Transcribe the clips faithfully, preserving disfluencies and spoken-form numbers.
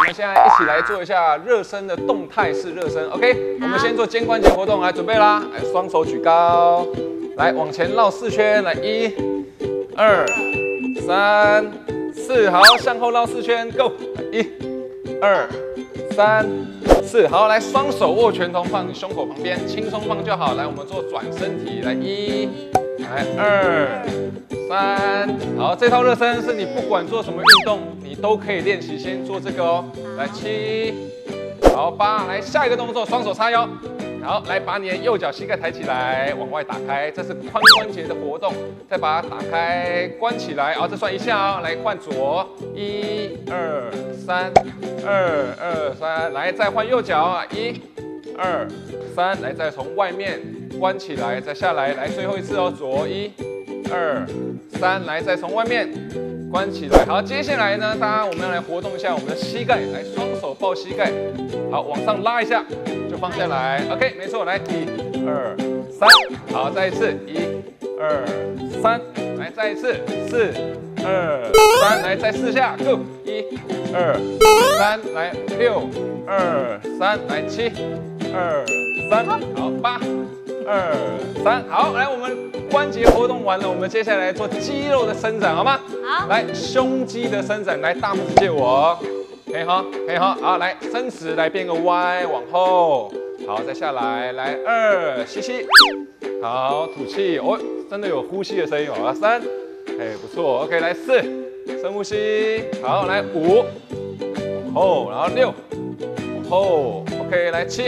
们现在一起来做一下热身的动态式热身 ，OK？ 我们先做肩关节活动，来准备啦，来双手举高，来往前绕四圈，来一、二、三、四，好，向后绕四圈 ，Go！ 一、二、三、四，好，来双手握拳头放你胸口旁边，轻松放就好。来，我们做转身体，来一，来二。 三，好，这套热身是你不管做什么运动，你都可以练习，先做这个哦。来七，好八，来下一个动作，双手叉腰，好，来把你的右脚膝盖抬起来，往外打开，这是髋关节的活动，再把它打开，关起来，好，这算一下哦。来换左，一二三，二二三，来再换右脚啊，一二三，来再从外面关起来，再下来，来最后一次哦，左一。 二三，来，再从外面关起来。好，接下来呢，大家我们要来活动一下我们的膝盖，来，双手抱膝盖，好，往上拉一下，就放下来。OK， 没错，来，一、二、三，好，再一次，一、二、三，来，再一次，四、二、三，来，再四下 ，Go， 一、二、三，来，六、二、三，来，七、二、三，好，八、二、三，好，来，我们。 关节活动完了，我们接下来做肌肉的伸展，好吗？好。来，胸肌的伸展，来，大拇指借我，可以哈，可以哈。好，来，伸直，来变个 Y， 往后，好，再下来，来二，吸气，好，吐气，哦，真的有呼吸的声音哦。三，哎，不错 ，OK， 来四，深呼吸，好，来五，往后，然后六，往后 ，OK， 来七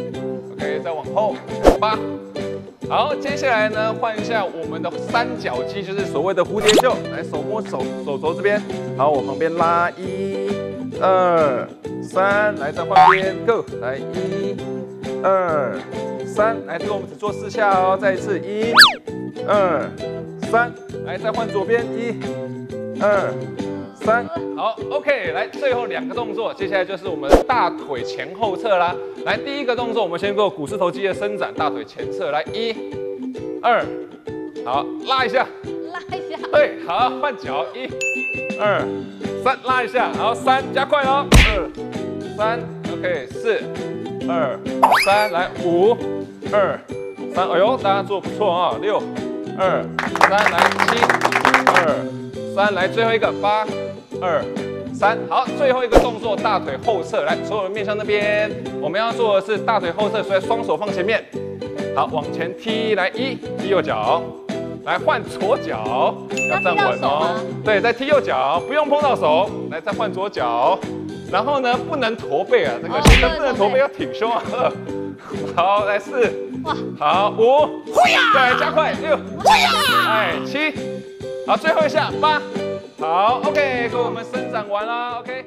，OK， 再往后，八。 好，接下来呢，换一下我们的三角肌，就是所谓的蝴蝶袖。来，手摸手手肘这边，好，我旁边拉一、二、三，来再换边 ，Go， 来一、二、三，来这个我们只做四下哦，再一次一、二、三，来再换左边一、二、三，好 ，OK， 来最后两个动作，接下来就是我们的大腿前后侧啦。 来，第一个动作，我们先做股四头肌的伸展，大腿前侧，来一、二，好，拉一下， 拉一下， 对，好，换脚，一、二、三，拉一下，然后三，加快哦，二、三 ，OK， 四、二、三，来五、二、三，哎呦，大家做不错啊，六、二、三，来七、二、三，来最后一个八、二。 三，好，最后一个动作，大腿后侧，来，所有人面向那边，我们要做的是大腿后侧，所以双手放前面，好，往前踢，来一，踢右脚，来换左脚，要站稳哦，对，再踢右脚，不用碰到手，来再换左脚，然后呢，不能驼背啊，这个先生不能驼背，要挺胸啊，二，好，来四，哇，好五，对，加快六，哎七，好，最后一下八。 好 ，OK， 各位我们伸展完了 ，OK。